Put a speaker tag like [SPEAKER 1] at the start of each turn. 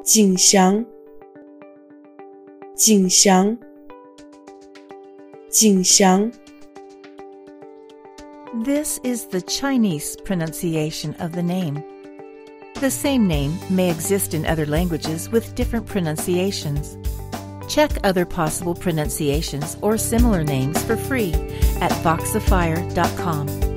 [SPEAKER 1] Jingxiang, Jingxiang, Jingxiang.
[SPEAKER 2] This is the Chinese pronunciation of the name. The same name may exist in other languages with different pronunciations. Check other possible pronunciations or similar names for free at Voxifier.com.